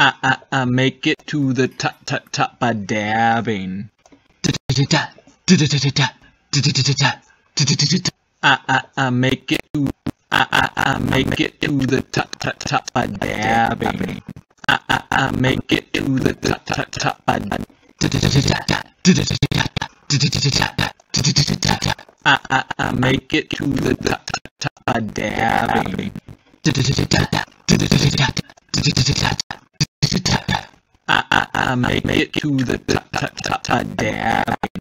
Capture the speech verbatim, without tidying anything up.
I, I, I make it to the top, top, top by dabbing. I, I, I make it to, I, I, I make it to the top, top, top by dabbing. I, I, I make it to the top, top, top by I, I, I make it to the top, top, top by dabbing. I, I, I make it to the top, top, top by dabbing.